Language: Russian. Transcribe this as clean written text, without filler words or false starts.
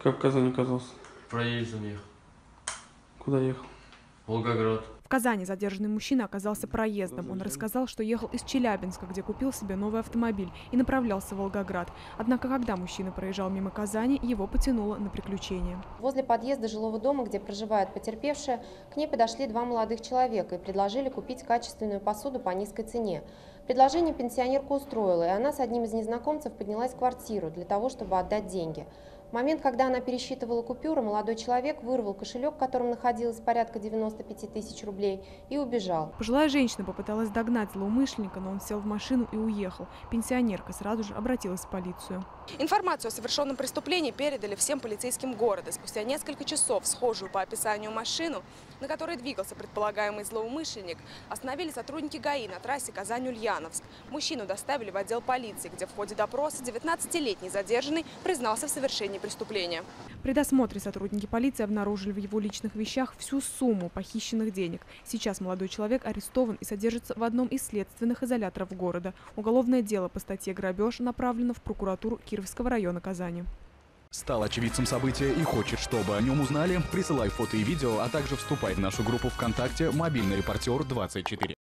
Как в Казани оказался? Проездом ехал. Куда ехал? Волгоград. В Казани задержанный мужчина оказался проездом. Он рассказал, что ехал из Челябинска, где купил себе новый автомобиль, и направлялся в Волгоград. Однако, когда мужчина проезжал мимо Казани, его потянуло на приключения. Возле подъезда жилого дома, где проживают потерпевшие, к ней подошли два молодых человека и предложили купить качественную посуду по низкой цене. Предложение пенсионерку устроило, и она с одним из незнакомцев поднялась в квартиру для того, чтобы отдать деньги. В момент, когда она пересчитывала купюры, молодой человек вырвал кошелек, в котором находилось порядка 95 тысяч рублей, и убежал. Пожилая женщина попыталась догнать злоумышленника, но он сел в машину и уехал. Пенсионерка сразу же обратилась в полицию. Информацию о совершенном преступлении передали всем полицейским города. Спустя несколько часов схожую по описанию машину, на которой двигался предполагаемый злоумышленник, остановили сотрудники ГАИ на трассе Казань-Ульяновск. Мужчину доставили в отдел полиции, где в ходе допроса 19-летний задержанный признался в совершении преступления. При досмотре сотрудники полиции обнаружили в его личных вещах всю сумму похищенных денег. Сейчас молодой человек арестован и содержится в одном из следственных изоляторов города. Уголовное дело по статье «Грабеж» направлено в прокуратуру Кировского района Казани. Стал очевидцем события и хочет, чтобы о нем узнали? Присылай фото и видео, а также вступай в нашу группу ВКонтакте «Мобильный репортер 24».